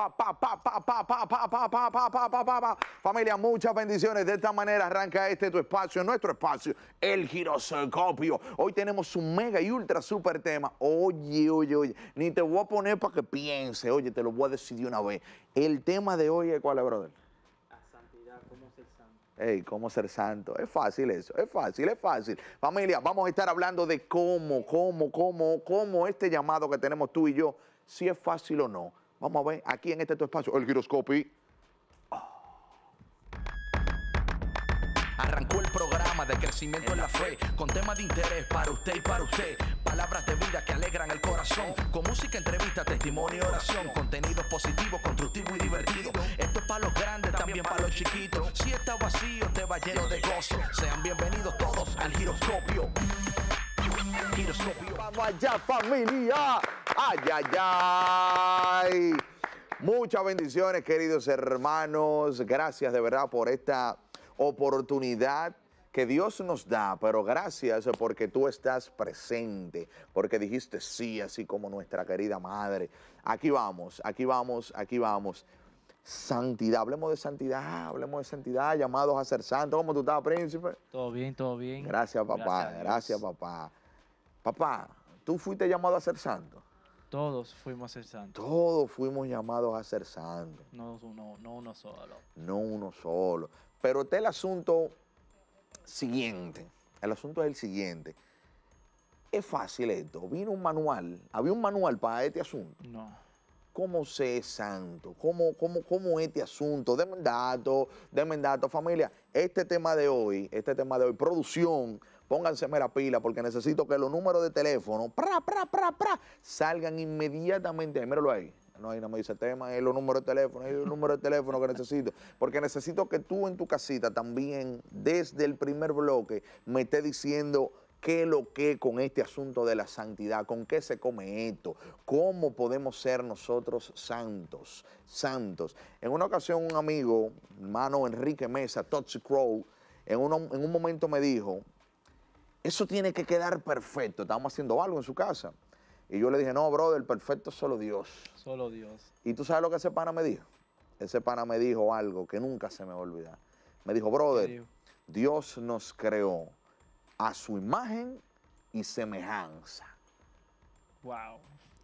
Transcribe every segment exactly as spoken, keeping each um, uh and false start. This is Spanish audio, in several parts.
pa, pa, pa, pa, pa, pa, pa, pa, pa, pa, pa, pa, pa, pa. Familia, muchas bendiciones. De esta manera arranca este tu espacio, nuestro espacio, el giroscopio. Hoy tenemos un mega y ultra super tema. Oye, oye, oye, ni te voy a poner para que piense. Oye, te lo voy a decir de una vez. El tema de hoy es ¿cuál es, brother? La santidad, cómo ser santo. Hey, ¿cómo ser santo? Es fácil eso, es fácil, es fácil. Familia, vamos a estar hablando de cómo, cómo, cómo, cómo este llamado que tenemos tú y yo, si es fácil o no. Vamos a ver aquí en este tu espacio, el giroscopio. Arrancó el programa de crecimiento en la fe, con temas de interés para usted y para usted. Palabras de vida que alegran el corazón, con música, entrevista, testimonio y oración. Contenido positivo, constructivo y divertido. Esto es para los grandes, también para los chiquitos. Si está vacío, te va lleno de gozo. Sean bienvenidos todos al giroscopio. Giroscopio. Vamos allá, familia. Ay, ay, ay. Muchas bendiciones, queridos hermanos. Gracias de verdad por esta oportunidad que Dios nos da, pero gracias porque tú estás presente, porque dijiste sí, así como nuestra querida madre. Aquí vamos, aquí vamos, aquí vamos. Santidad, hablemos de santidad, hablemos de santidad, llamados a ser santos. ¿Cómo tú estás, príncipe? Todo bien, todo bien. Gracias, papá, Gracias, gracias, papá. Papá, ¿tú fuiste llamado a ser santo? Todos fuimos a ser santos. Todos fuimos llamados a ser santos. No uno, no uno solo. No uno solo. Pero está el asunto siguiente. El asunto es el siguiente. Es fácil esto. Vino un manual. Había un manual para este asunto. No. ¿Cómo ser santo? ¿Cómo, cómo, cómo este asunto? Denme datos, denme datos. Familia, este tema de hoy, este tema de hoy, producción, pónganse la pila porque necesito que los números de teléfono, pra, pra, pra, pra, salgan inmediatamente. Míralo ahí. No, ahí no me dice tema, es los números de teléfono, es el número de teléfono que necesito. Porque necesito que tú en tu casita también, desde el primer bloque, me estés diciendo qué es lo que con este asunto de la santidad, con qué se come esto, cómo podemos ser nosotros santos, santos. En una ocasión un amigo, hermano Enrique Mesa, Toxic Crow, en, uno, en un momento me dijo, eso tiene que quedar perfecto, estábamos haciendo algo en su casa. Y yo le dije, no, brother, perfecto es solo Dios. Solo Dios. ¿Y tú sabes lo que ese pana me dijo? Ese pana me dijo algo que nunca se me va a olvidar. Me dijo, brother, Dios nos creó a su imagen y semejanza. Wow.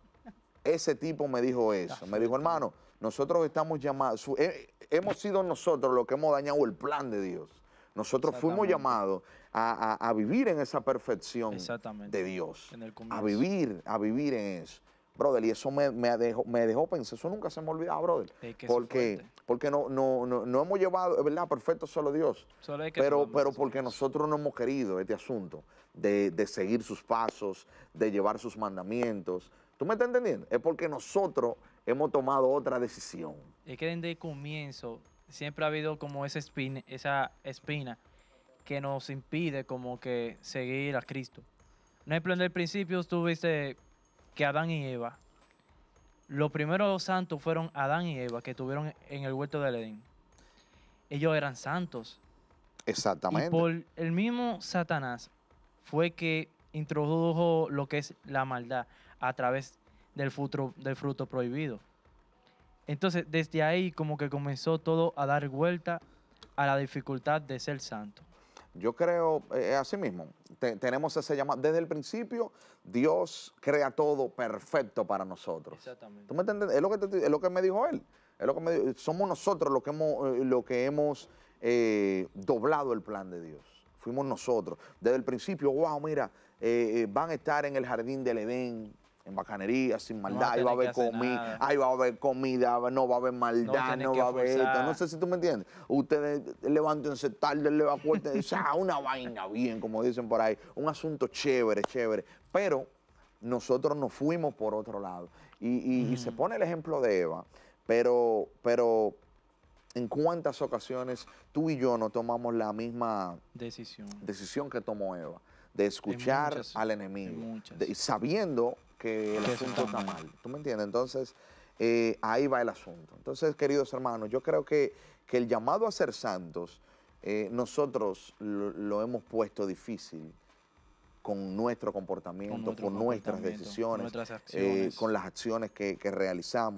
Ese tipo me dijo eso. Me dijo, hermano, nosotros estamos llamados, eh, hemos sido nosotros los que hemos dañado el plan de Dios. Nosotros fuimos llamados a, a, a vivir en esa perfección de Dios. A vivir, a vivir en eso. Brother, y eso me, me, dejó, me dejó pensar, eso nunca se me ha olvidado, brother. Es que porque porque no, no, no, no hemos llevado, es verdad, perfecto solo Dios. Solo hay que pero pero porque nosotros no hemos querido este asunto de, de seguir sus pasos, de llevar sus mandamientos. ¿Tú me estás entendiendo? Es porque nosotros hemos tomado otra decisión. Es que desde el comienzo siempre ha habido como esa espina, esa espina que nos impide como que seguir a Cristo. Por ejemplo, en el principio tú viste que Adán y Eva, los primeros santos fueron Adán y Eva que tuvieron en el huerto del Edén. Ellos eran santos. Exactamente. Y por el mismo Satanás fue que introdujo lo que es la maldad a través del fruto, del fruto prohibido. Entonces, desde ahí como que comenzó todo a dar vuelta a la dificultad de ser santo. Yo creo, eh, así mismo, te, tenemos ese llamado. Desde el principio, Dios crea todo perfecto para nosotros. Exactamente. ¿Tú me entiendes? Es lo que, te, es lo que me dijo él. Es lo que me dijo. Somos nosotros los que hemos, eh, lo que hemos eh, doblado el plan de Dios. Fuimos nosotros. Desde el principio, wow, mira, eh, eh, van a estar en el jardín del Edén, en bacanería, sin maldad, ahí va a haber comida, ahí va a haber comida, no va a haber maldad, no, no va a haber esto. No sé si tú me entiendes. Ustedes levántense tarde, le acuérdense, o sea, una vaina bien, como dicen por ahí, un asunto chévere, chévere. Pero nosotros nos fuimos por otro lado. Y, y, mm. y se pone el ejemplo de Eva, pero, pero en cuántas ocasiones tú y yo no tomamos la misma decisión, decisión que tomó Eva, de escuchar muchas, al enemigo, de, sabiendo que el que asunto está mal. mal. ¿Tú me entiendes? Entonces, eh, ahí va el asunto. Entonces, queridos hermanos, yo creo que, que el llamado a ser santos, eh, nosotros lo, lo hemos puesto difícil con nuestro comportamiento, con, nuestro con nuestras decisiones, con, nuestras acciones. Eh, con las acciones que, que realizamos.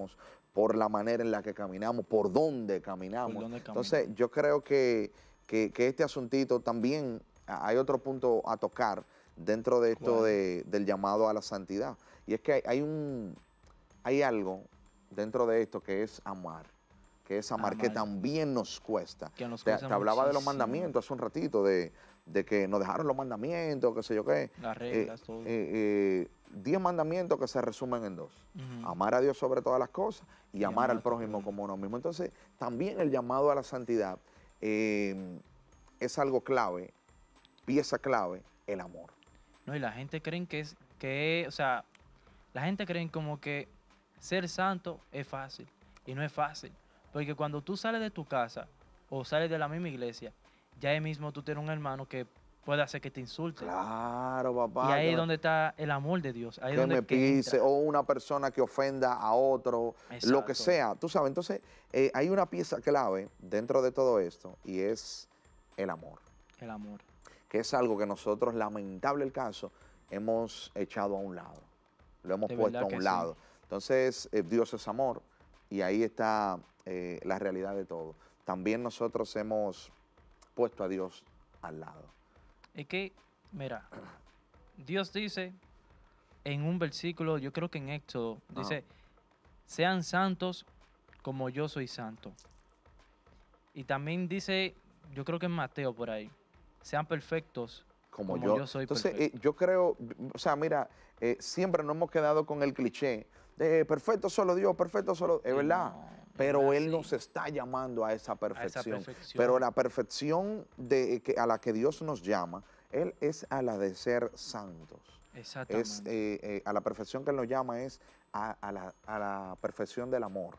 por la manera en la que caminamos, por dónde caminamos. Por dónde Entonces, caminamos. yo creo que, que, que este asuntito también, a- hay otro punto a tocar dentro de esto ¿Cuál? de- del llamado a la santidad. Y es que hay, hay un, hay algo dentro de esto que es amar, que es amar, que Amar. también nos cuesta. Que nos Te, cuesta te hablaba de los muchísimo. mandamientos hace un ratito, de, de que nos dejaron los mandamientos, qué sé yo qué. Las Eh, reglas, todo. eh, eh, diez mandamientos que se resumen en dos. Ujú. Amar a Dios sobre todas las cosas y, Y amar amar al a tu prójimo prójimo. como uno mismo. Entonces, también el llamado a la santidad eh, es algo clave, pieza clave, el amor. No, y la gente creen que es, que, o sea, la gente creen como que ser santo es fácil. Y no es fácil. Porque cuando tú sales de tu casa o sales de la misma iglesia, ya ahí mismo tú tienes un hermano que puede hacer que te insulte. Claro, papá. Y ahí que es me- donde está el amor de Dios. Ahí es que donde me que pise, entra. o una persona que ofenda a otro, lo que Exacto. sea. Tú sabes, entonces eh, hay una pieza clave dentro de todo esto y es el amor, El amor. que es algo que nosotros, lamentable el caso, hemos echado a un lado, lo hemos De puesto verdad a que un sí. lado. Entonces, eh, Dios es amor y ahí está eh, la realidad de todo. También nosotros hemos puesto a Dios al lado. Es que, mira, Dios dice en un versículo, yo creo que en Éxodo, Ajá. dice, sean santos como yo soy santo. Y también dice, yo creo que en Mateo por ahí, sean perfectos Como, como yo. yo soy Entonces, perfecto. eh, yo creo, o sea, mira, eh, siempre nos hemos quedado con el cliché de perfecto solo Dios, perfecto solo, es Y verdad. no, no Pero es Él así. nos está llamando a esa perfección. perfección. Pero la perfección de, que, a la que Dios nos llama, Él es a la de ser santos. Exactamente. Es, eh, eh, a la perfección que Él nos llama es a, a la, a la perfección del amor.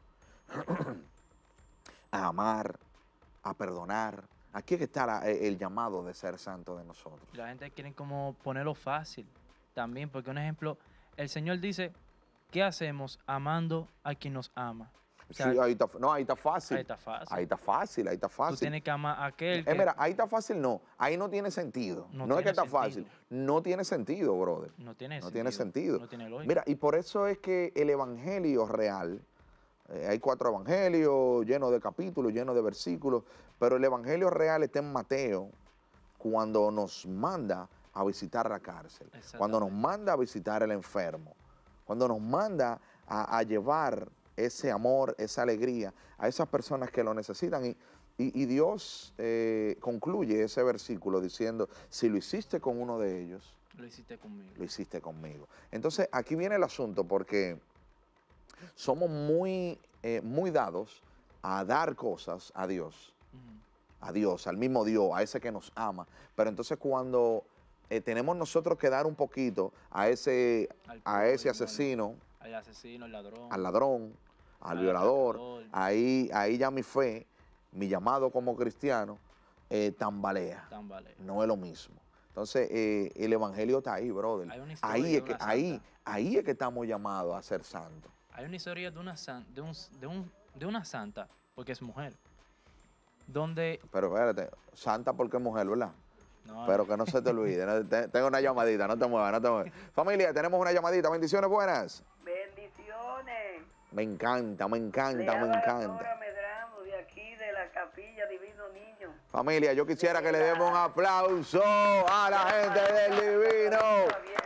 A amar, a perdonar. Aquí es que está la- el llamado de ser santo de nosotros. La gente quiere como ponerlo fácil también, porque un ejemplo, el Señor dice, ¿qué hacemos amando a quien nos ama? O sea, Sí, ahí está, no, ahí está fácil. ahí está fácil. Ahí está fácil, ahí está Tú fácil. tienes que amar a aquel Eh, que... mira, ahí está fácil, no. Ahí no tiene sentido. No No, es que tiene está fácil. sentido. No tiene sentido, brother. no tiene No sentido. tiene sentido. No tiene lógica. Mira, y por eso es que el evangelio real, eh, hay cuatro evangelios llenos de capítulos, llenos de versículos, pero el evangelio real está en Mateo, cuando nos manda a visitar la cárcel, cuando nos Exactamente. manda a visitar el enfermo, cuando nos manda a, a llevar ese amor, esa alegría a esas personas que lo necesitan. Y, y- y Dios eh, concluye ese versículo diciendo, si lo hiciste con uno de ellos, Lo hiciste conmigo. lo hiciste conmigo. Entonces, aquí viene el asunto porque somos muy, eh, muy dados a dar cosas a Dios, Ujú. a Dios, al mismo Dios, a ese que nos ama. Pero entonces cuando eh, tenemos nosotros que dar un poquito a ese, Al a ese prójimo, al- asesino, Al asesino, al ladrón. al ladrón, al Al violador, atracador. ahí, ahí ya mi fe, mi llamado como cristiano, eh, tambalea. Tambalea. No es lo mismo. Entonces, eh, el evangelio está ahí, brother. Hay una historia Ahí de es, que, una ahí, santa. ahí es que estamos llamados a ser santos. Hay una historia de una, san- de, un, de, un, de una santa, porque es mujer, donde... Pero espérate, santa porque es mujer, ¿verdad? No, Pero que no se te olvide. ¿no? Te- Tengo una llamadita, no te muevas, no te muevas. Familia, tenemos una llamadita. Bendiciones buenas. Bendiciones. Me encanta, me Le encanta, me habla la encanta. Dora Medrano de aquí de la Capilla Divino Niño. Familia, yo quisiera que le demos un aplauso a la gente del Divino. Está bien.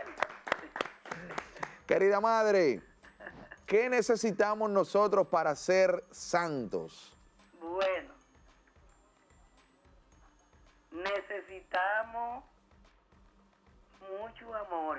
Querida madre, ¿qué necesitamos nosotros para ser santos? Bueno, necesitamos mucho amor.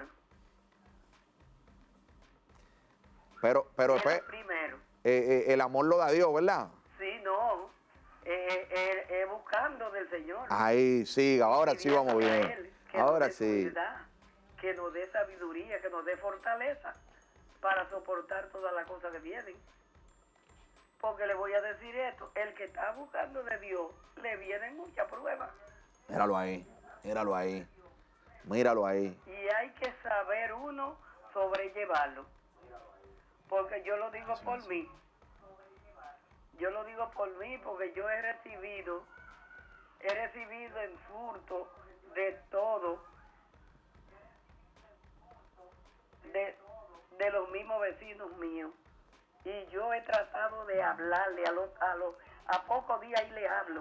Pero, pero Es lo espe- primero. eh, eh, el amor lo da Dios, ¿verdad? Sí, no. Eh, eh, eh, buscando del Señor. Ahí, sí, ahora sí vamos Pidiéndole a bien. Él que nos Ahora dé sí. humildad, que nos dé sabiduría, que nos dé fortaleza para soportar todas las cosas que vienen. Porque le voy a decir esto, el que está buscando de Dios, le vienen muchas pruebas. Míralo ahí, míralo ahí, míralo ahí. Y hay que saber uno sobrellevarlo. Porque yo lo digo por mí. Yo lo digo por mí porque yo he recibido, he recibido insultos de todo, de, de los mismos vecinos míos. Y yo he tratado de hablarle, a, los, a, los, a pocos días y le hablo.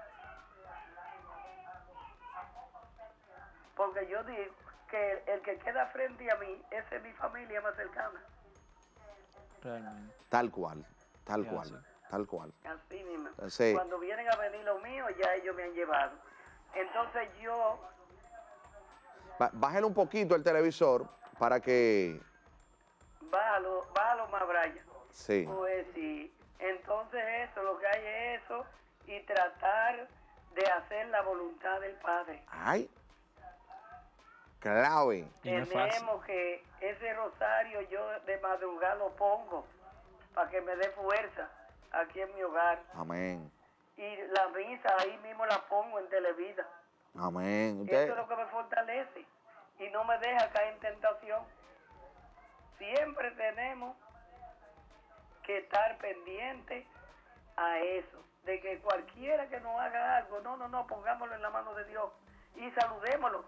Porque yo digo que el, el que queda frente a mí, esa es mi familia más cercana. Realmente. Tal cual, tal Sí, cual, así. tal cual. Así mismo. Sí. Cuando vienen a venir los míos, ya ellos me han llevado. Entonces yo, Ba- Bájale un poquito el televisor para que... bájalo, bájalo más, Brian. Sí. Pues sí. Entonces eso, lo que hay es eso, y tratar de hacer la voluntad del Padre. Ay. Clave. Y no es fácil. Tenemos que ese rosario yo de madrugada lo pongo para que me dé fuerza aquí en mi hogar. Amén. Y la misa ahí mismo la pongo en Televida. Amén. Eso Usted, es lo que me fortalece y no me deja caer en tentación. Siempre tenemos que estar pendientes a eso, de que cualquiera que nos haga algo, no, no, no, pongámoslo en la mano de Dios y saludémoslo.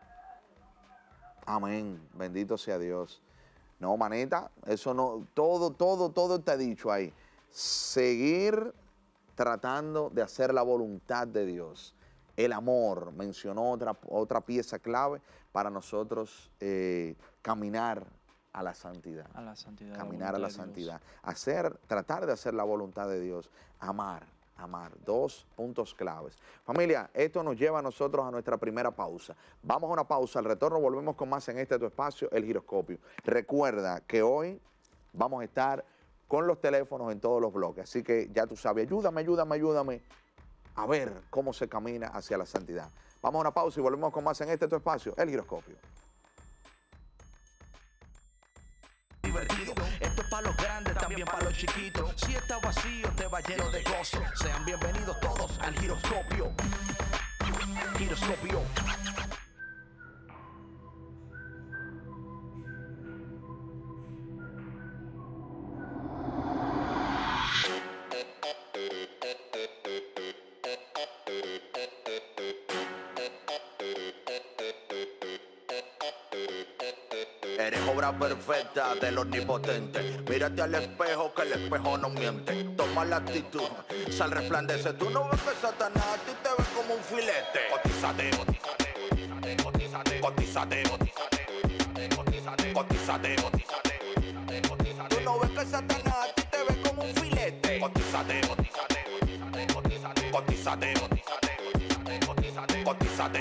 amén. Bendito sea Dios. No, manita, eso no, todo, todo, todo está dicho ahí. Seguir tratando de hacer la voluntad de Dios. El amor, mencionó otra, otra pieza clave para nosotros eh, caminar a la santidad. A la santidad. Caminar a la voluntad de Dios. santidad. Hacer, tratar de hacer la voluntad de Dios. Amar, amar. Dos puntos claves. Familia, esto nos lleva a nosotros a nuestra primera pausa. Vamos a una pausa. Al retorno volvemos con más en este tu espacio, El Giroscopio. Recuerda que hoy vamos a estar con los teléfonos en todos los bloques. Así que ya tú sabes, ayúdame, ayúdame, ayúdame a ver cómo se camina hacia la santidad. Vamos a una pausa y volvemos con más en este tu espacio, El Giroscopio. Divertido. Esto es para los grandes, también para los chiquitos. Si está vacío, te va lleno de gozo. Sean bienvenidos todos al Giroscopio. Giroscopio. Eres obra perfecta del omnipotente. Mírate al espejo que el espejo no miente. Toma la actitud, sal resplandece. Tú no ves que Satanás a ti te ve como un filete. Cotízate, cotízate, cotízate, cotízate, cotízate, cotízate, cotízate. Tú no ves que Satanás a ti te ve como un filete. Cotízate, cotízate, cotízate, cotízate, cotízate, cotízate.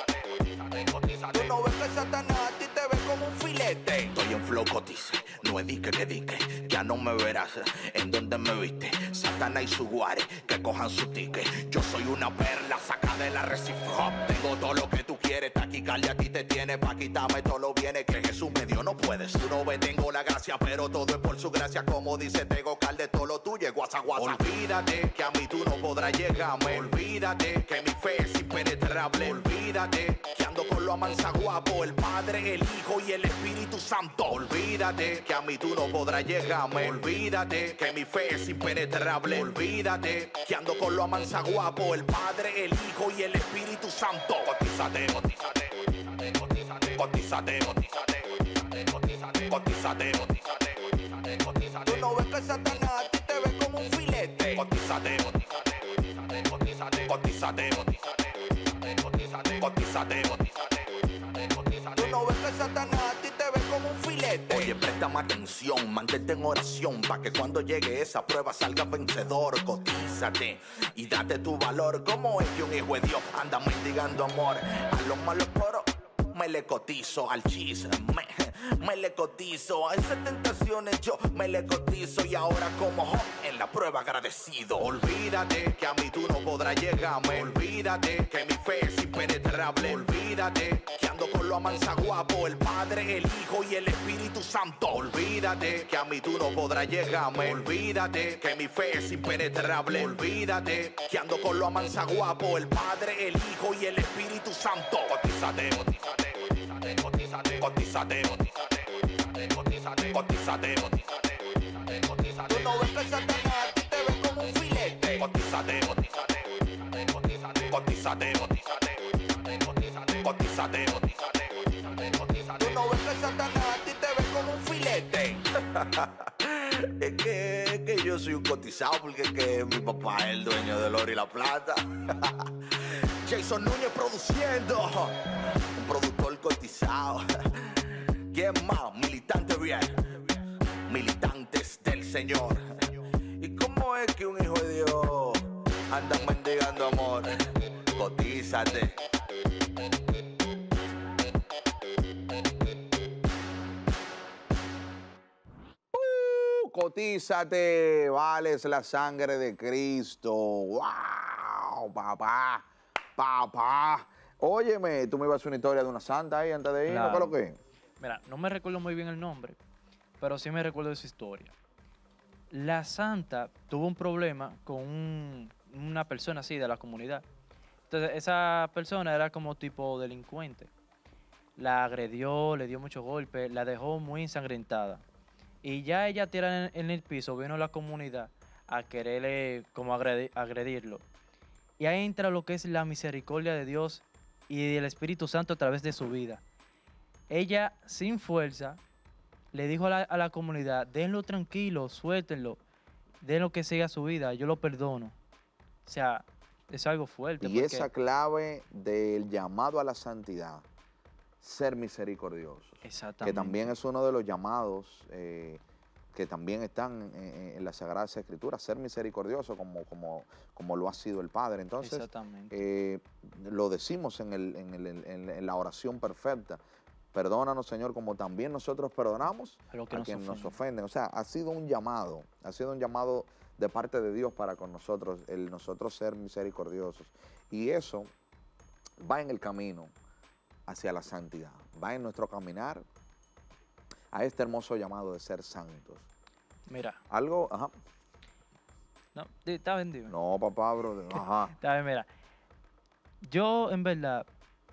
Tú no ves que Satanás a ti te ve como un filete. Estoy en flow cotice, no es dique que dique. Ya no me verás en donde me viste. Satanás y su guare, que cojan su ticket. Yo soy una perla, saca de la Recife Hop. Tengo todo lo que tú quieres, taquicardia a ti te tiene. Pa' quitarme todo lo viene que Jesús me dio, no puedes. Tú no ves, tengo la gracia, pero todo es por su gracia. Como dice Tego Calde, todo lo tuyo, guasa, guasa. Olvídate que a mí tú no podrás llegarme. Olvídate que mi fe es impenetrable. Olvídate que ando con lo amansa guapo, el Padre, el Hijo y el Espíritu Santo. Olvídate que a mí tú no podrás llegarme. Olvídate que mi fe es impenetrable. Olvídate que ando con lo amansa guapo, el Padre, el Hijo y el Espíritu Santo. Cotízate, cotízate, cotízate, cotízate, cotízate, cotízate, cotízate. Tú no ves que Satanás a ti te ve como un filete. Cotízate, cotízate, cotízate, cotízate, cotízate, cotízate. Tú no ves que Satanás a ti te ve como un filete. Oye, préstame atención, mantente en oración, pa' que cuando llegue esa prueba salga vencedor. Cotízate y date tu valor. ¿Cómo es que un hijo de Dios anda mendigando amor? A los malos poros me le cotizo, al chisme me le cotizo, a esas tentaciones yo me le cotizo. Y ahora como Job en la prueba agradecido. Olvídate que a mí tú no podrás llegarme. Olvídate que mi fe es impenetrable. Olvídate que ando con lo amansa guapo, el Padre, el Hijo y el Espíritu Santo. Olvídate que a mí tú no podrás llegarme. Olvídate que mi fe es impenetrable. Olvídate que ando con lo amansa guapo, el Padre, el Hijo y el Espíritu Santo. Cotízate, cotízate, cotízate, cotízate, cotízate, cotízate, cotízate. Tú no ves que Satanás a ti te ve como un filete. Cotízate, cotízate, cotízate, cotízate, cotízate. Tú no ves que Satanás a ti te ve como un filete. Es que, es que yo yo soy un cotizado porque es que mi papá es el dueño del oro y la plata. Jason Núñez produciendo, un productor cotizado. ¿Quién más? Militante bien, militantes del Señor. ¿Y cómo es que un hijo de Dios anda mendigando amor? Cotízate. Uh, cotízate, vales la sangre de Cristo. ¡Wow, papá! Papá. Óyeme, tú me ibas a hacer una historia de una santa ahí antes de ir, ¿no? ¿Qué es lo que? Mira, no me recuerdo muy bien el nombre, pero sí me recuerdo de su historia. La santa tuvo un problema con un- una persona así de la comunidad. Entonces, esa persona era como tipo delincuente. La agredió, le dio muchos golpes, la dejó muy ensangrentada. Y ya ella tirada en, en el piso, vino la comunidad a quererle como agredi- agredirlo. Y ahí entra lo que es la misericordia de Dios y del Espíritu Santo a través de su vida. Ella, sin fuerza, le dijo a la, a la comunidad, denlo tranquilo, suéltenlo, denlo que siga su vida, yo lo perdono. O sea, es algo fuerte. Y porque- esa clave del llamado a la santidad, ser misericordiosos. Exactamente. Que también es uno de los llamados eh, que también están en, en las Sagradas Escrituras, ser misericordioso como, como, como lo ha sido el Padre. Entonces, Exactamente. eh, lo decimos en, el, en, el- en- en la oración perfecta. Perdónanos, Señor, como también nosotros perdonamos A lo que a nos quienes nos ofenden. ofenden. O sea, ha sido un llamado, ha sido un llamado de parte de Dios para con nosotros, el nosotros ser misericordiosos. Y eso va en el camino hacia la santidad, va en nuestro caminar a este hermoso llamado de ser santos. Mira, Algo, ajá, no, di- está bien, dime. no, papá, bro, ajá. Está bien, mira. Yo, en verdad,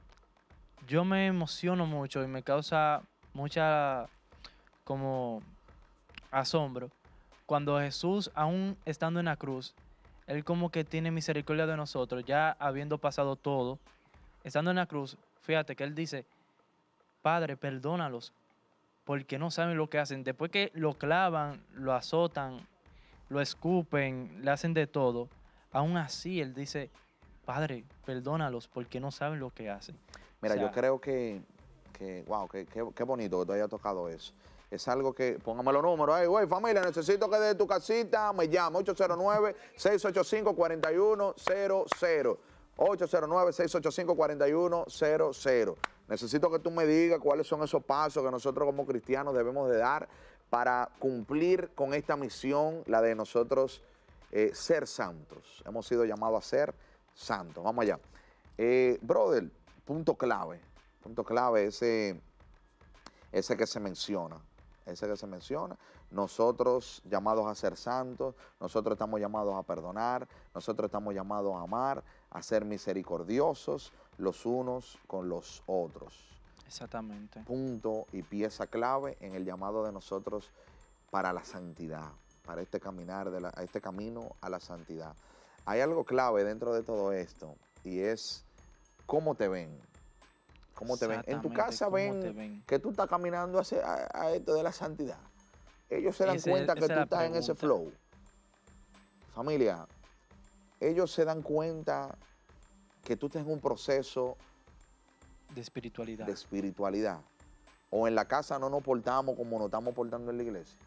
yo me emociono mucho y me causa mucha, como, asombro cuando Jesús, aún estando en la cruz, Él como que tiene misericordia de nosotros, ya habiendo pasado todo, estando en la cruz, fíjate que Él dice, Padre, perdónalos, porque no saben lo que hacen. Después que lo clavan, lo azotan, lo escupen, le hacen de todo, aún así Él dice, Padre, perdónalos, porque no saben lo que hacen. Mira, O sea, yo creo que, que wow, que, que- qué bonito que tú hayas tocado eso. Es algo que, póngame los números, ay, güey, familia, necesito que de tu casita me llame, ocho cero nueve, seis ocho cinco, cuatro uno cero cero. ocho cero nueve, seis ocho cinco, cuatro uno cero cero. Necesito que tú me digas cuáles son esos pasos que nosotros como cristianos debemos de dar para cumplir con esta misión, la de nosotros eh, ser santos. Hemos sido llamados a ser santos. Vamos allá. Eh, brother, punto clave, punto clave ese, ese que se menciona, ese que se menciona. Nosotros llamados a ser santos, nosotros estamos llamados a perdonar, nosotros estamos llamados a amar, a ser misericordiosos los unos con los otros. exactamente. Punto y pieza clave en el llamado de nosotros para la santidad, para este caminar, de la, a este camino a la santidad. Hay algo clave dentro de todo esto y es cómo te ven. ¿Cómo te ven? En tu Exactamente, casa cómo ven, te ven. que tú estás caminando hacia, a, a esto de la santidad. Ellos se dan Ese- cuenta que esa tú es la estás en ese pregunta. flow. Familia, ellos se dan cuenta que tú estás en un proceso De espiritualidad. de espiritualidad. O en la casa no nos portamos como nos estamos portando en la iglesia.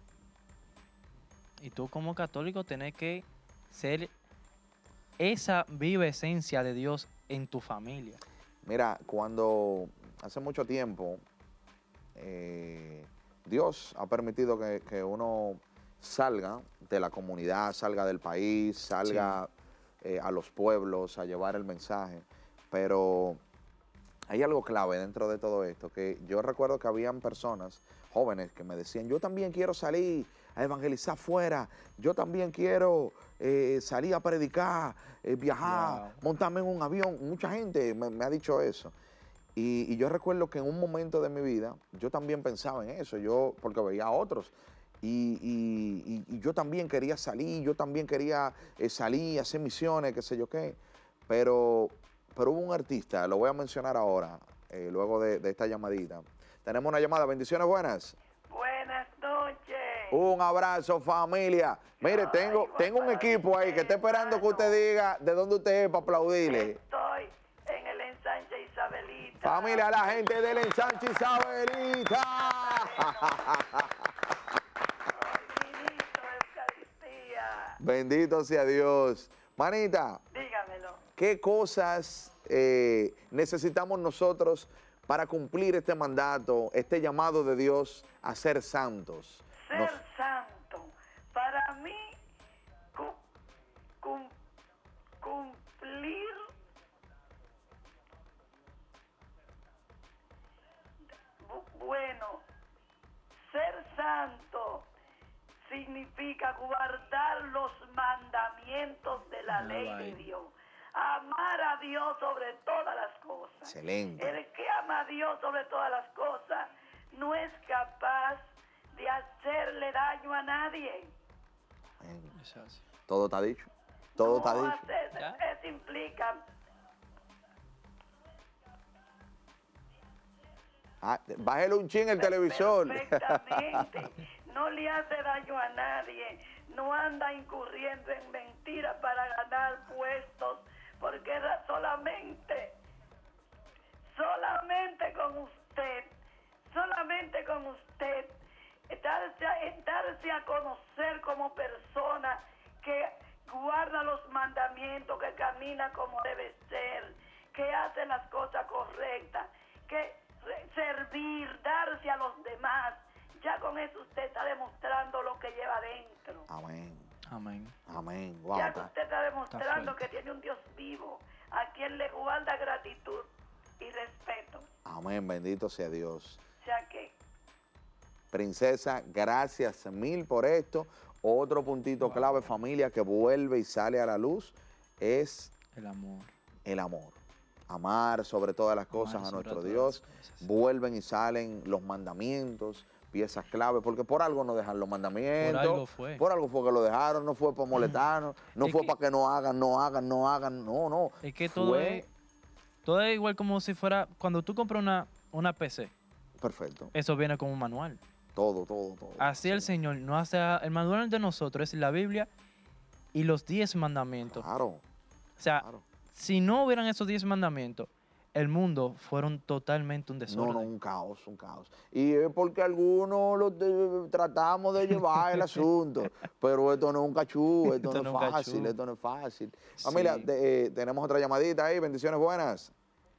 Y tú como católico tenés que ser esa viva esencia de Dios en tu familia. Mira, cuando hace mucho tiempo eh, Dios ha permitido que, que uno salga de la comunidad, salga del país, salga eh, a los pueblos a llevar el mensaje, pero hay algo clave dentro de todo esto, que yo recuerdo que habían personas jóvenes que me decían, yo también quiero salir a evangelizar fuera, yo también quiero eh, salir a predicar, eh, viajar, Wow. montarme en un avión. Mucha gente me, me ha dicho eso. Y, y yo recuerdo que en un momento de mi vida yo también pensaba en eso, yo porque veía a otros. Y, y- y- y yo también quería salir, yo también quería eh, salir, hacer misiones, qué sé yo qué. Pero, pero hubo un artista, lo voy a mencionar ahora, eh, luego de, de esta llamadita. Tenemos una llamada, bendiciones buenas. Buenas noches. Un abrazo, familia. Mire, tengo, tengo un equipo ahí que está esperando que usted diga de dónde usted es para aplaudirle. Estoy en el ensanche Isabelita. Familia, la gente del ensanche Isabelita. Ay, ministro de Eucaristía. Bendito sea Dios. Manita, Dígamelo. ¿qué cosas eh, necesitamos nosotros para cumplir este mandato, este llamado de Dios a ser santos? Ser Nos- santo. Para mí, cu- cum- cumplir bu- bueno, ser santo significa guardar los mandamientos de la Ah, ley de vaya. Dios. Amar a Dios sobre todas las cosas. Excelente. El que ama a Dios sobre todas las cosas no es capaz de hacerle daño a nadie. Amén. Eso así. Todo está dicho. Todo está No dicho. hacer- ¿Ya? eso implica Ah, bájele un chin el televisor. perfectamente. No le hace daño a nadie. No anda incurriendo en mentiras para ganar puestos, porque era solamente, solamente con usted, solamente con usted, darse a, darse a conocer como persona que guarda los mandamientos, que camina como debe ser, que hace las cosas correctas, que re- servir, darse a los demás. Ya con eso usted está demostrando lo que lleva dentro. Amén. Amén. Amén. Wow, Ya que está- usted está demostrando fuerte. que tiene un Dios vivo, a quien le guarda gratitud y respeto. Amén. Bendito sea Dios. O sea que, Princesa, gracias mil por esto. Otro puntito clave, familia, que vuelve y sale a la luz es El amor. el amor. Amar sobre todas las cosas Amar a sobre nuestro todas Dios. las cosas. Vuelven y salen los mandamientos, piezas clave, porque por algo no dejan los mandamientos. algo fue. Por algo fue que lo dejaron, no fue para molestarnos, no Es fue que- para que no hagan, no hagan, no hagan, no, no. Es que todo Fue es, todo es igual como si fuera, cuando tú compras una, una P C, perfecto. eso viene con un manual. Todo, todo, todo. Así el Señor no hace, el manual de nosotros es la Biblia y los diez mandamientos. Claro, O sea, claro. si no hubieran esos diez mandamientos, el mundo fueron totalmente un No, desorden. no, un caos, un caos. Y es porque algunos lo de- tratamos de llevar el asunto, pero esto no es un cachú, esto, Esto no no es es fácil, cachú. esto no es fácil. Familia, Sí. de- eh, tenemos otra llamadita ahí, bendiciones buenas.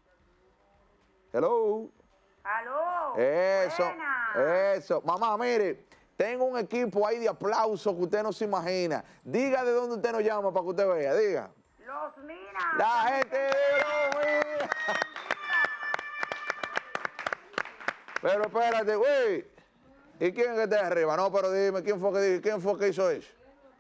Hello. ¡Aló! Eso, Buena. eso. Mamá, mire, tengo un equipo ahí de aplausos que usted no se imagina. Diga de dónde usted nos llama para que usted vea, diga. Los Minas. La gente de los Minas. Pero espérate, güey. ¿Y quién es que está arriba? No, pero dime, ¿quién fue que, di- quién fue que hizo eso?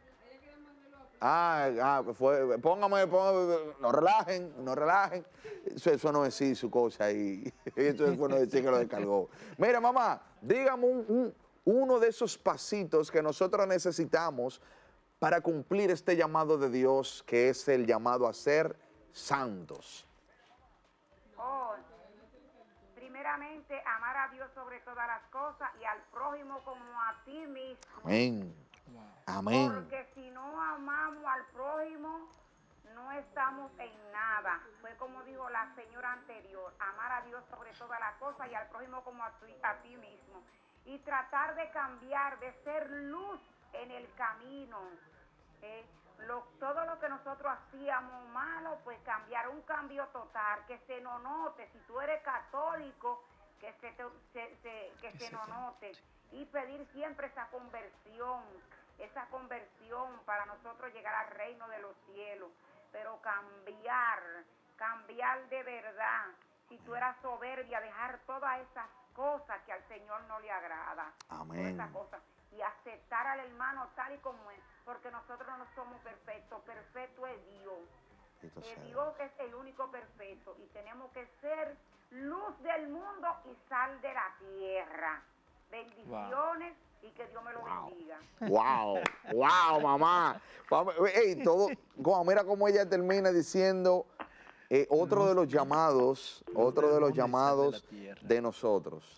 Ah, ah, que fue, póngame, póngame, no relajen, no relajen. Eso, eso no es sí, su cosa ahí. Eso fue no decir que lo descargó. Mira, mamá, dígame un- un- uno de esos pasitos que nosotros necesitamos para cumplir este llamado de Dios, que es el llamado a ser santos. Oh, primeramente, amar a Dios sobre todas las cosas y al prójimo como a ti mismo. Amén. Amén. Porque si no amamos al prójimo, no estamos en nada. Fue como dijo la señora anterior, amar a Dios sobre todas las cosas y al prójimo como a, tu- a ti mismo. Y tratar de cambiar, de ser luz en el camino. Eh, lo- todo lo que nosotros hacíamos malo, pues cambiar, un cambio total, que se nos note. Si tú eres católico, que se, te- se- se- que Que se se nos te note. Y pedir siempre esa conversión, esa conversión para nosotros llegar al reino de los cielos. Pero cambiar, cambiar de verdad. Si tú eras soberbia, dejar todas esas cosas que al Señor no le agrada. Amén. Todas esas cosas. Y aceptar al hermano tal y como es. Porque nosotros no somos perfectos. Perfecto es Dios. Bendito Eh, sea Dios es el único perfecto. Y tenemos que ser luz del mundo y sal de la tierra. Bendiciones y que Dios me lo Wow. bendiga. Wow, wow, mamá. Vamos, ey, todo, como- mira cómo ella termina diciendo eh, otro de los llamados, otro del de los mundo y sal de la llamados tierra. de nosotros.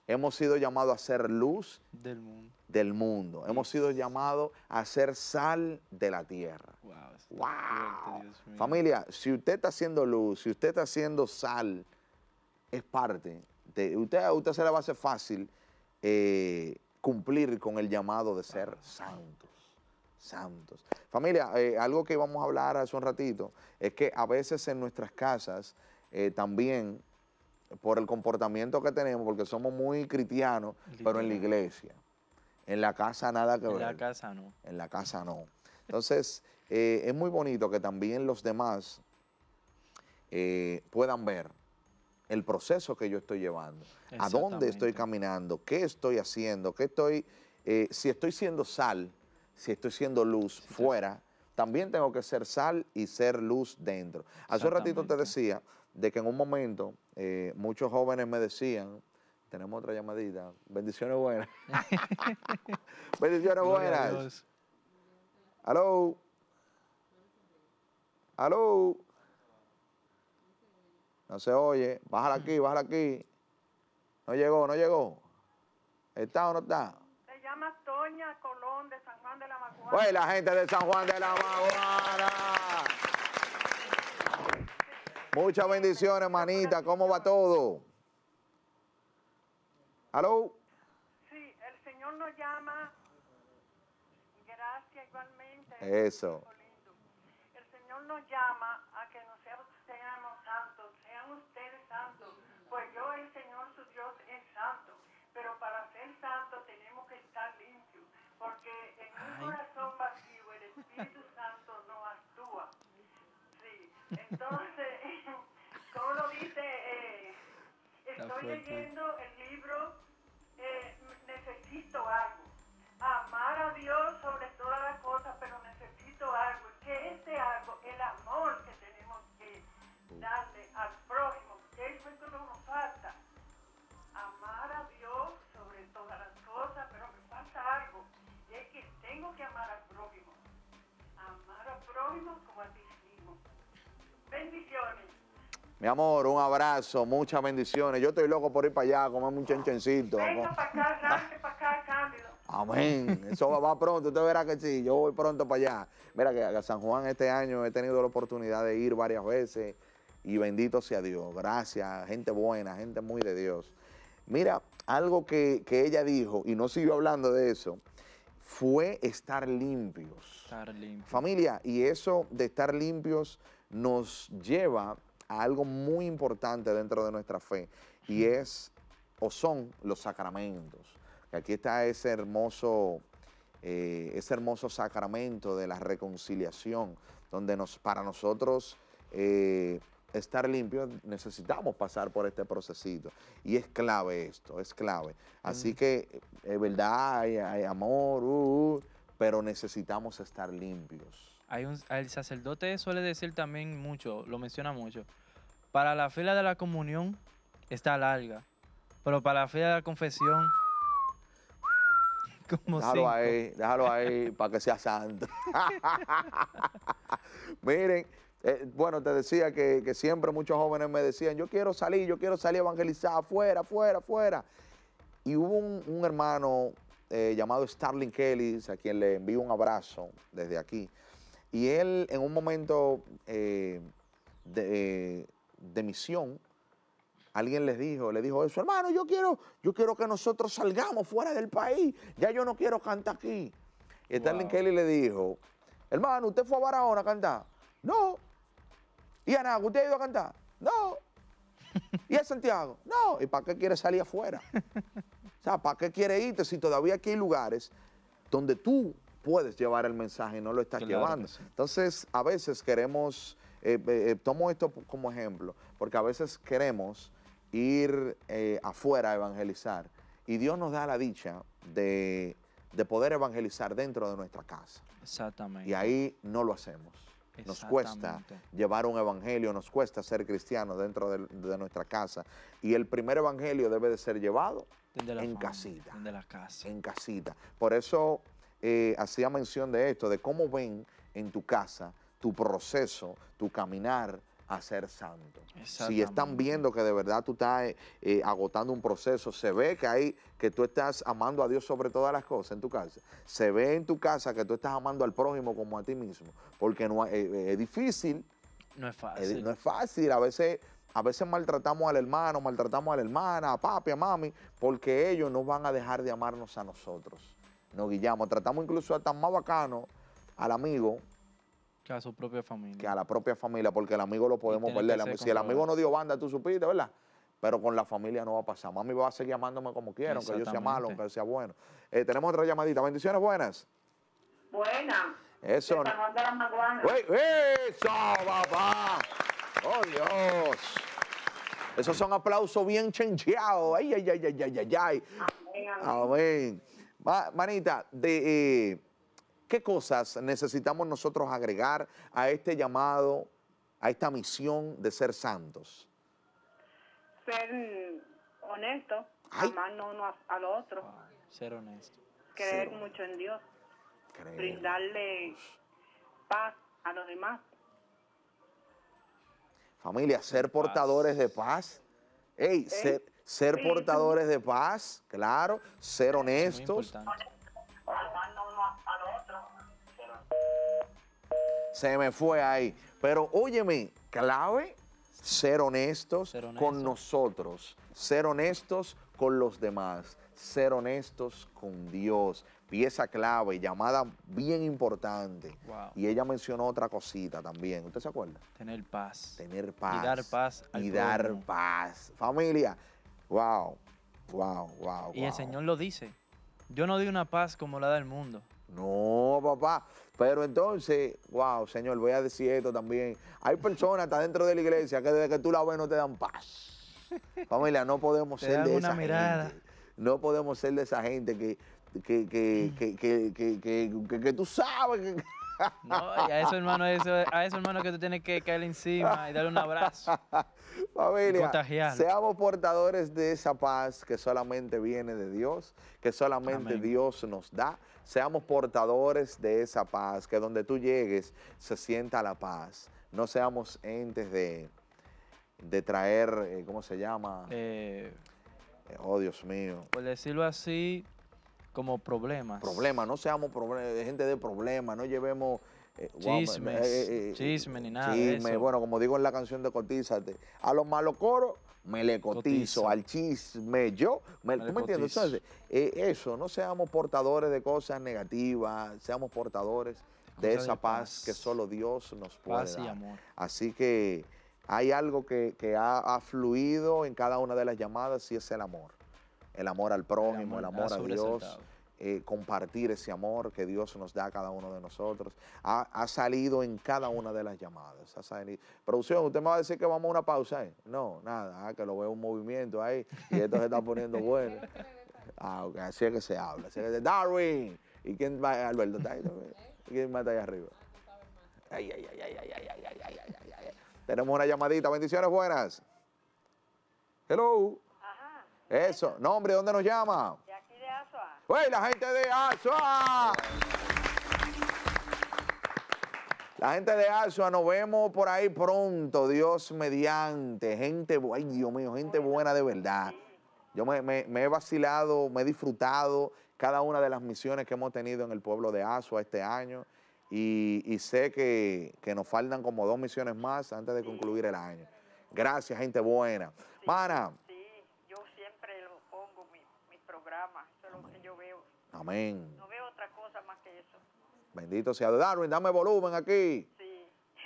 Hemos sido llamados a ser luz Del mundo. del mundo. Hemos sido llamados a ser sal de la tierra. Wow. está ¡Wow! fuerte, Dios mío. Familia, si usted está haciendo luz, si usted está haciendo sal, es parte de... Usted, a usted se le va a hacer fácil eh, cumplir con el llamado de ser santos. Santos. Familia, eh, algo que íbamos a hablar hace un ratito es que a veces en nuestras casas eh, también, por el comportamiento que tenemos, porque somos muy cristianos, pero en la Literal. iglesia. En la casa nada que En ver. la casa no. En la casa no. Entonces, eh, es muy bonito que también los demás eh, puedan ver el proceso que yo estoy llevando, a dónde estoy Exactamente. caminando, qué estoy haciendo, qué estoy, eh, si estoy siendo sal, si estoy siendo luz Sí, fuera, también tengo que ser sal y ser luz dentro. Hace un ratito te Exactamente. decía de que en un momento eh, muchos jóvenes me decían, tenemos otra llamadita, bendiciones buenas. Bendiciones Gloria a buenas. Dios. Aló. Aló. No se oye. Bájala aquí, bájala aquí. No llegó, no llegó. ¿Está o no está? Se llama Toña Colón de San Juan de la Maguana. Pues la gente de San Juan de la Maguana. Muchas bendiciones, manita. ¿Cómo va todo? ¿Aló? Sí, el Señor nos llama. Gracias igualmente. Eso. Lindo. El Señor nos llama a que nos seamos, seamos santos, sean ustedes santos, pues yo, el Señor, su Dios, es santo. Pero para ser santo tenemos que estar limpios, porque en un Ay. corazón vacío el Espíritu Santo no actúa. Sí, entonces, como lo dice, eh, Está estoy fuerte. leyendo el libro eh, Necesito algo. Amar a Dios sobre todas las cosas, pero necesito algo. Que ese algo, el amor que tenemos que darle al prójimo, que eso es lo que nos falta. Amar a Dios sobre todas las cosas, pero me falta algo. Y es que tengo que amar al prójimo. Amar al prójimo como a ti mismo. Bendiciones. Mi amor, un abrazo, muchas bendiciones. Yo estoy loco por ir para allá a comerme un chenchencito. Venga para acá, arranque para acá, Cándido. Amén. Eso va, va pronto, usted verá que sí. Yo voy pronto para allá. Mira que a San Juan este año he tenido la oportunidad de ir varias veces y bendito sea Dios. Gracias, gente buena, gente muy de Dios. Mira, algo que, que ella dijo, y no siguió hablando de eso, fue estar limpios. Estar limpio. Familia, y eso de estar limpios nos lleva a algo muy importante dentro de nuestra fe, y es, o son, los sacramentos. Aquí está ese hermoso, eh, ese hermoso sacramento de la reconciliación, donde nos, para nosotros eh, estar limpios necesitamos pasar por este procesito. Y es clave esto, es clave. Así que, es verdad, hay, hay amor, uh, uh, pero necesitamos estar limpios. Hay un, el sacerdote suele decir también mucho, lo menciona mucho. Para la fila de la comunión está larga, pero para la fila de la confesión, como Déjalo cinco. ahí, déjalo ahí para que sea santo. Miren, eh, bueno, te decía que, que siempre muchos jóvenes me decían, yo quiero salir, yo quiero salir a evangelizar afuera, afuera, afuera. Y hubo un, un hermano eh, llamado Starling Kelly, a quien le envío un abrazo desde aquí. Y él en un momento eh, de, de misión, alguien les dijo, le dijo eso, hermano, yo quiero, yo quiero que nosotros salgamos fuera del país, ya yo no quiero cantar aquí. Y Starling Wow. Kelly le dijo, hermano, ¿usted fue a Barahona a cantar? No. ¿Y a Nago, usted ha ido a cantar? No. ¿Y a Santiago? No. ¿Y para qué quiere salir afuera? O sea, ¿para qué quiere irte si todavía aquí hay lugares donde tú puedes llevar el mensaje y no lo estás Claro que llevando? sí. Entonces, a veces queremos, eh, eh, tomo esto como ejemplo, porque a veces queremos ir eh, afuera a evangelizar y Dios nos da la dicha de, de poder evangelizar dentro de nuestra casa. Exactamente. Y ahí no lo hacemos. Nos cuesta Exactamente. llevar un evangelio, nos cuesta ser cristianos dentro de, de nuestra casa. Y el primer evangelio debe de ser llevado Desde la en familia, casita. desde la casa. En casita. Por eso eh, hacía mención de esto, de cómo ven en tu casa tu proceso, tu caminar a ser santo. Si Exactamente. están viendo que de verdad tú estás eh, eh, agotando un proceso, se ve que hay, que tú estás amando a Dios sobre todas las cosas en tu casa. Se ve en tu casa que tú estás amando al prójimo como a ti mismo, porque no, eh, eh, es difícil. No es Eh, fácil. No es fácil, a veces, a veces maltratamos al hermano, maltratamos a la hermana, a papi, a mami, porque ellos no van a dejar de amarnos a nosotros. Nos guillamos, tratamos incluso hasta más bacano al amigo Que a su propia familia. que a la propia familia, porque el amigo lo podemos tiene que perder. ser Si el amigo controlado. no dio banda, tú supiste, ¿verdad? Pero con la familia no va a pasar. Mami va a seguir amándome como quiera, aunque yo sea malo, Exactamente. aunque sea bueno. Eh, tenemos otra llamadita. Bendiciones buenas. Buena. Eso. De San Juan de la Maguana. ¡Uy, eso, papá! ¡Oh, Dios! Esos son aplausos bien chencheados. ¡Ay, ay, ay, ay, ay, ay! ay. Amén, amén. Amén. Ma- manita, de, eh, ¿qué cosas necesitamos nosotros agregar a este llamado, a esta misión de ser santos? Ser mm, honesto, Ay. amarnos uno a- al otro, Ser honesto. creer Ser mucho en Dios, Creer. brindarle paz a los demás. Familia, ser paz. portadores de paz. Ey, ser, ser Sí. portadores de paz, claro. Ser Muy honestos. importante. Amarnos uno a- al otro. Se me fue ahí. Pero óyeme, clave, ser honestos, Ser con honesto. nosotros, ser honestos con los demás, ser honestos con Dios. Pieza clave, llamada bien importante. Wow. Y ella mencionó otra cosita también. ¿Usted se acuerda? Tener paz. Tener paz. Y dar paz al Y dar prójimo. paz. Familia, wow, wow, wow. Y el wow. Señor lo dice. Yo no doy una paz como la da el mundo. No, papá. Pero entonces, wow, Señor, voy a decir esto también. Hay personas hasta dentro de la iglesia que desde que tú la ves no te dan paz. Familia, no podemos Te ser dan de una esa mirada. gente. No podemos ser de esa gente que, que, que, que, que, que, que, que- que tú sabes que... No, y a eso, hermano, eso, a eso, hermano, que tú tienes que caerle encima y darle un abrazo. Familia, contagiarlo. seamos portadores de esa paz que solamente viene de Dios, que solamente Amén. Dios nos da. Seamos portadores de esa paz, que donde tú llegues se sienta la paz. No seamos entes de, de traer, eh, ¿cómo se llama? Eh, Eh, oh, Dios mío. por decirlo así, como problemas. Problemas, no seamos proble- gente de problemas, no llevemos... eh, guau, Chismes, chisme ni nada de chisme. eso. Bueno, como digo en la canción de Cotízate, a los malos coros me le cotizo, Cotizo. al chisme yo, me, Me ¿tú le me entiendes? cotizo. Entonces, eh, eso, no seamos portadores de cosas negativas, seamos portadores de Cosas esa de paz, paz. que solo Dios nos puede Paz y dar. amor. Así que hay algo que, que ha, ha fluido en cada una de las llamadas y es el amor. El amor al prójimo, el amor amor, ha a Dios, sobresaltado. eh, compartir ese amor que Dios nos da a cada uno de nosotros. Ha, ha salido en cada una de las llamadas. Ha salido. Producción, ¿usted me va a decir que vamos a una pausa? Eh? No, nada, ah, que lo veo un movimiento ahí y esto se está poniendo bueno. Ah, ok, así es que se habla. Así es que, Darwin, ¿y quién va? Alberto, ¿está ahí también? ¿Y quién más está ahí arriba? Ay, ay, ay, ay, ay, ay, ay, ay, ay, ay, ay, ay. Tenemos una llamadita. Bendiciones buenas. Hello. Ajá. Eso. Nombre, ¿dónde nos llama? De aquí de Azua. ¡Wey, la gente de Asua! La gente de Asua, nos vemos por ahí pronto, Dios mediante. Gente, bu- ay Dios mío, gente buena de verdad. Yo me, me- me he vacilado, me he disfrutado cada una de las misiones que hemos tenido en el pueblo de Asua este año. Y, y sé que, que nos faltan como dos misiones más antes de concluir el año. Gracias, gente buena. Mana, Sí, yo siempre lo pongo, mi, mi programa, eso es lo que yo veo. amén. No veo otra cosa más que eso. Bendito sea Dios. Darwin, dame volumen aquí. Sí.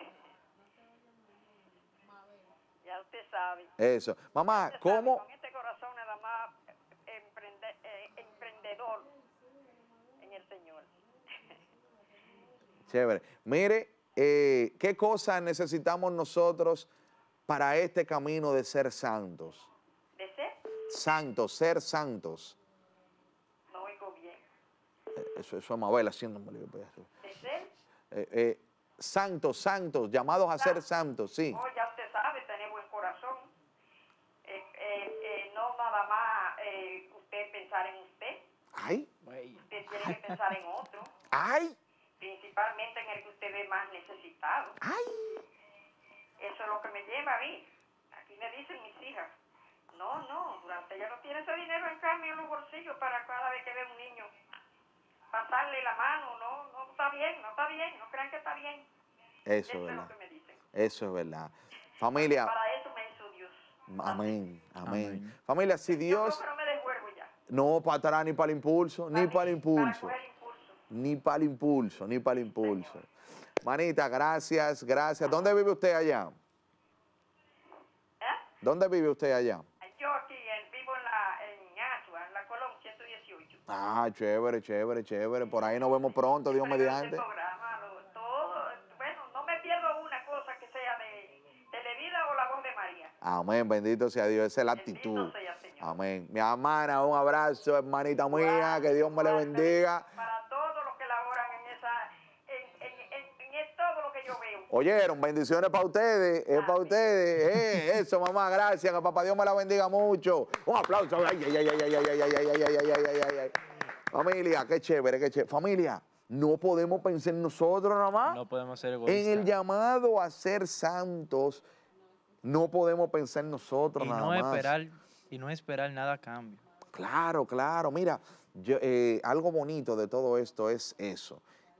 Ya usted sabe. Eso. Mamá, Usted sabe, ¿cómo? Con este corazón nada más eh, emprende- eh, emprendedor en el Señor. Chévere. Mire, eh, ¿qué cosas necesitamos nosotros para este camino de ser santos? ¿De ser? Santos, ser santos. No oigo bien. Eh, Eso, eso es Mabel haciéndome lío, pues, eso. ¿De ser? Eh, eh, santos, santos, llamados a ser santos, sí. Oh, ya usted sabe, tener buen corazón. Eh, eh, eh, no nada más eh, usted pensar en usted. Ay, Güey. Usted tiene que pensar en otro. ay, Principalmente en el que usted ve más necesitado. ay. Eso es lo que me lleva a mí. Aquí me dicen mis hijas, no, no, durante ella no tiene ese dinero en cambio en los bolsillos para cada vez que ve un niño pasarle la mano, no, no está bien, no está bien, no crean que está bien. Eso, Eso es es lo verdad. que me dicen. Eso es verdad. Familia, Para eso me hizo Dios. amén, amén. Amén. Familia, si Yo Dios, creo que no me desvuelvo ya. no para atrás ni para el impulso, ni para el impulso, Para coger impulso. ni para el impulso, ni para el impulso. Manita, gracias, gracias. ¿Dónde vive usted allá? ¿Eh? ¿Dónde vive usted allá? Yo aquí en- vivo en la en Asua, en la Colón ciento dieciocho. Ah, chévere, chévere, chévere. Por ahí nos vemos pronto, Dios Siempre veo mediante. ese programa, lo- todo, bueno, no me pierdo una cosa que sea de Televida o La Voz de María. Amén, bendito sea Dios. Esa es la Bendito actitud. sea, Señor. Amén. Mi hermana, un abrazo, hermanita mía, que Dios me le bendiga. Para todos los que laboran en esa, en, en, en, en todo lo que yo veo. Oyeron, bendiciones para ustedes, es para ustedes. Eh, eso, mamá, gracias, que papá Dios me la bendiga mucho. Un aplauso. Ay, ay, ay, ay, ay, ay, ay, ay, ay, ay, ay, ay, ay, ay, ay. Familia, qué chévere, qué chévere. Familia, no podemos pensar en nosotros nada más. No podemos ser En egoístas. el llamado a ser santos, no podemos pensar en nosotros y nada no más. esperar y no esperar nada a cambio. Claro, claro. Mira, yo, eh, algo bonito de todo esto es eso,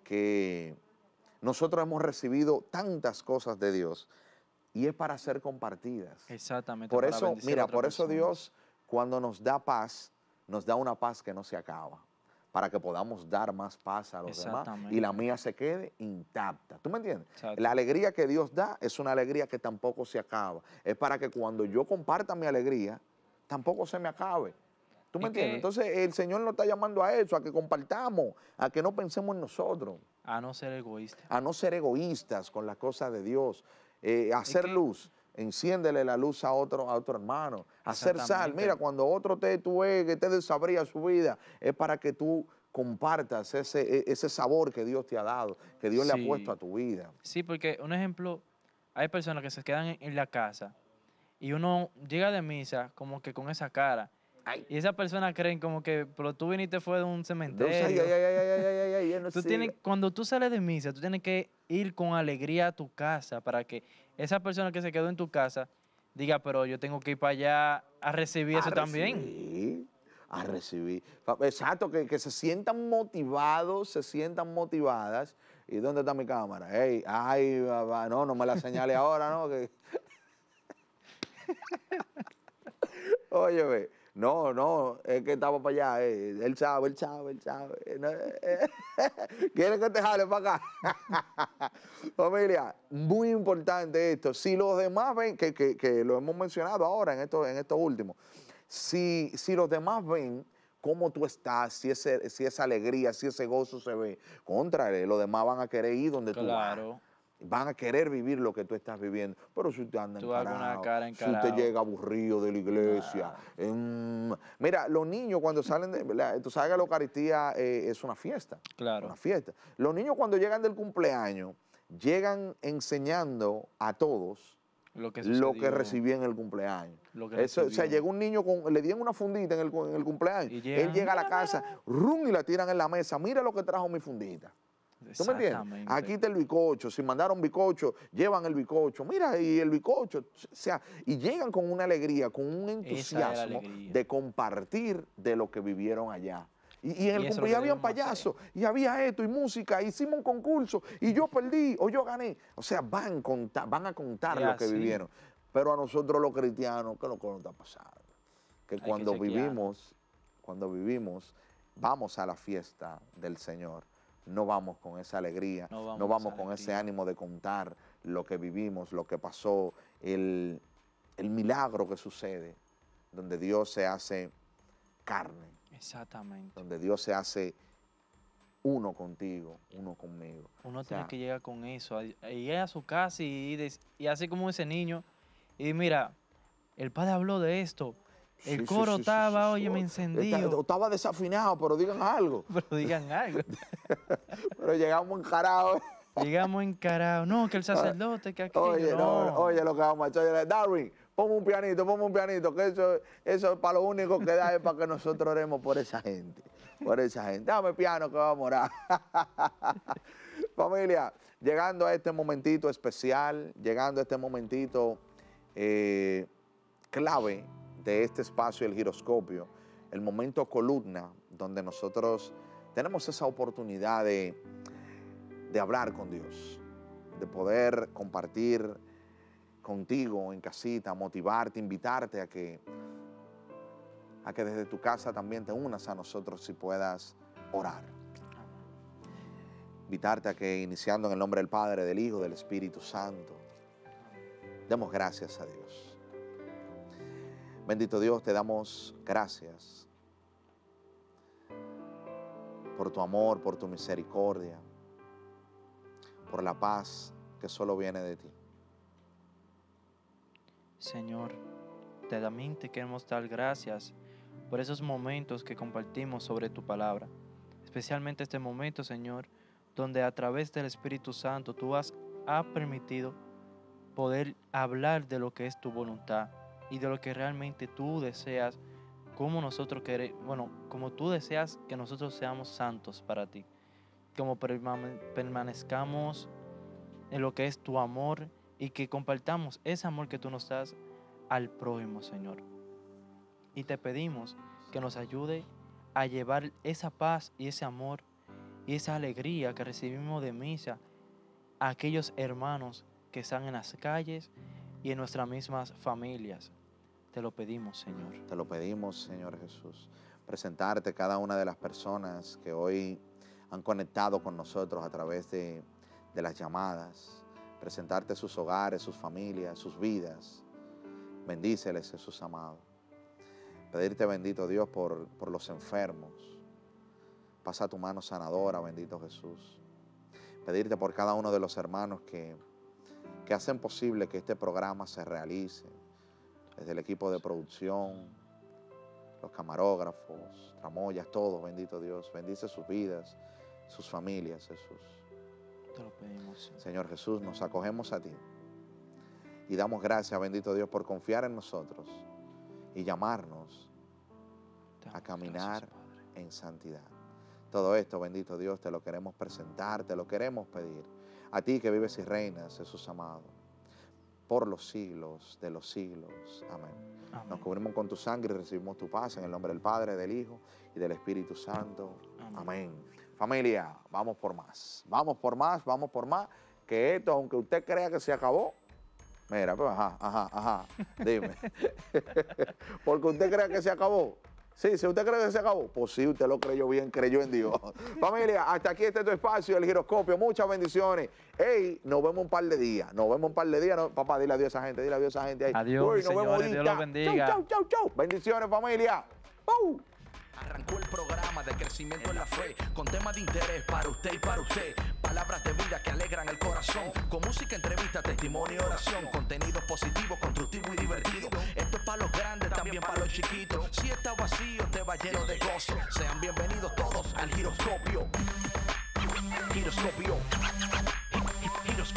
que nosotros hemos recibido tantas cosas de Dios y es para ser compartidas. Exactamente. Por para eso, bendecir a mira, otras por eso personas. Dios, cuando nos da paz, nos da una paz que no se acaba, para que podamos dar más paz a los demás y la Exactamente. mía se quede intacta. ¿Tú me entiendes? Exacto. La alegría que Dios da es una alegría que tampoco se acaba. Es para que cuando yo comparta mi alegría, tampoco se me acabe. ¿Tú me Es entiendes? que- Entonces el Señor nos está llamando a eso, a que compartamos, a que no pensemos en nosotros, A no ser egoísta. a no ser egoístas con las cosas de Dios, eh, a hacer que- luz. Enciéndele la luz a otro, a otro hermano. Hacer sal. Exactamente. Mira, cuando otro te, tú ves que te desabría su vida, es para que tú compartas ese, e- ese sabor que Dios te ha dado, que Dios le Sí. ha puesto a tu vida. Sí, porque un ejemplo, hay personas que se quedan en, en la casa y uno llega de misa como que con esa cara. Ay. Y esas personas creen como que, pero tú viniste fue de un Dios, cementerio. ay, ay, ay, ay, ay, ay, ay, ay, yo no Tú sé. tienes, cuando tú sales de misa, tú tienes que ir con alegría a tu casa para que esa persona que se quedó en tu casa diga, pero yo tengo que ir para allá a recibir eso a también. recibir, a recibir. Fa- Exacto, que, que se sientan motivados, se sientan motivadas. ¿Y dónde está mi cámara? Ey, ay, babá, no, no me la señale ahora, ¿no? Que... Óyeme, no, no, es que estaba para allá, eh, él sabe, él sabe, él sabe. eh, no, eh, ¿Quieren que te jale para acá? Familia, muy importante esto. Si los demás ven, que, que, que lo hemos mencionado ahora en esto, en esto último, si, si los demás ven cómo tú estás, si, ese, si esa alegría, si ese gozo se ve, contra él, los demás van a querer ir donde tú vas. Claro. Van a querer vivir lo que tú estás viviendo. Pero si usted anda Tú vas con una encarado, cara si usted encarado. llega aburrido de la iglesia. em, mira, los niños cuando salen de... ¿verdad? Tú sabes que la Eucaristía eh, es una fiesta. Claro. Una fiesta. Los niños cuando llegan del cumpleaños, llegan enseñando a todos Lo que, lo que sucedió, recibí en el cumpleaños. Lo que Eso, o sea, recibió. llegó un niño, con, le dieron una fundita en el, cu- en el cumpleaños. Y Él llegan, llega a la "Mira, casa, rum, y la tiran en la mesa. Mira lo que trajo mi fundita. ¿Tú me entiendes? Exactamente. Aquí está el bicocho. Si mandaron bicocho, llevan el bicocho. Mira, y el bicocho. O sea, y llegan con una alegría, con un Esa es la entusiasmo alegría. de compartir de lo que vivieron allá. Y, y en el Y eso es lo cumpleaños que había debemos hacer. payasos, y había esto, y música, hicimos un concurso, y yo perdí, o yo gané. O sea, van, conta- van a contar Y lo que así. vivieron. Pero a nosotros los cristianos, ¿qué es lo que nos está pasando? Que que cuando chequear. vivimos, cuando vivimos, vamos a la fiesta del Señor. No vamos con esa alegría, No no vamos vamos, a con alegría. ese ánimo de contar lo que vivimos, lo que pasó, el, el milagro que sucede, donde Dios se hace carne, Exactamente. donde Dios se hace uno contigo, uno conmigo. Uno O sea, tiene que llegar con eso, a, a llegar a su casa y, des- y así como ese niño, y mira, el padre habló de esto, el sí, sí, coro sí, sí, estaba, sí, oye, sí. me Está- encendido, Estaba desafinado, pero digan algo. pero digan algo. Pero llegamos encarados. Llegamos encarados, no, que el sacerdote, que aquello, Oye, no, no. oye lo que vamos a hacer. Oye, Darwin, ponme un pianito, ponme un pianito, que eso, eso es para lo único que da es para que nosotros oremos por esa gente. Por esa gente. Dame piano que vamos a orar. Familia, llegando a este momentito especial, llegando a este momentito eh, clave de este espacio, el giroscopio, el momento columna, donde nosotros tenemos esa oportunidad de, de hablar con Dios, de poder compartir contigo en casita, motivarte, invitarte a que, a que desde tu casa también te unas a nosotros y puedas orar. Invitarte a que, iniciando en el nombre del Padre, del Hijo, del Espíritu Santo, demos gracias a Dios. Bendito Dios, te damos gracias por tu amor, por tu misericordia, por la paz que solo viene de ti. Señor, te también te queremos dar gracias por esos momentos que compartimos sobre tu palabra, especialmente este momento, Señor, donde a través del Espíritu Santo tú has, has permitido poder hablar de lo que es tu voluntad y de lo que realmente tú deseas, como nosotros queremos, bueno, como tú deseas que nosotros seamos santos para ti, como permane- permanezcamos en lo que es tu amor y que compartamos ese amor que tú nos das al prójimo, Señor. Y te pedimos que nos ayude a llevar esa paz y ese amor y esa alegría que recibimos de misa a aquellos hermanos que están en las calles y en nuestras mismas familias. Te lo pedimos, Señor. Te lo pedimos, Señor Jesús. Presentarte cada una de las personas que hoy han conectado con nosotros a través de, de las llamadas. Presentarte sus hogares, sus familias, sus vidas. Bendíceles, Jesús amado. Pedirte, bendito Dios, por, por los enfermos. Pasa tu mano sanadora, bendito Jesús. Pedirte por cada uno de los hermanos que, que hacen posible que este programa se realice. Desde el equipo de producción, los camarógrafos, tramoyas, todos, bendito Dios. Bendice sus vidas, sus familias, Jesús. Te lo pedimos, Señor. Señor Jesús, nos acogemos a ti y damos gracias, bendito Dios, por confiar en nosotros y llamarnos a caminar en santidad. Todo esto, bendito Dios, te lo queremos presentar, te lo queremos pedir. A ti que vives y reinas, Jesús amado, por los siglos de los siglos. Amén. Amén. Nos cubrimos con tu sangre y recibimos tu paz en el nombre del Padre, del Hijo y del Espíritu Santo. Amén. Amén. Familia, vamos por más. Vamos por más, vamos por más. Que esto, aunque usted crea que se acabó, mira, pues ajá, ajá, ajá, dime. Porque usted crea que se acabó. Sí, si usted cree que se acabó, pues sí, usted lo creyó bien, creyó en Dios. Familia, hasta aquí este es tu espacio, el giroscopio. Muchas bendiciones. Ey, nos vemos un par de días. Nos vemos un par de días. No, papá, dile adiós a esa gente, dile adiós a esa gente ahí. Adiós, Uy, mis nos vemos señores, Dios ahorita. los bendiga. Chau, chau, chau, chau. Bendiciones, familia. ¡Uh! Arrancó el programa de crecimiento en la fe, con temas de interés para usted y para usted. Palabras de vida que alegran el corazón, con música, entrevista, testimonio y oración. Contenido positivo, constructivo y divertido. Esto es para los grandes, también para los chiquitos. Si está vacío, te va lleno de gozo. Sean bienvenidos todos al giroscopio. Giroscopio.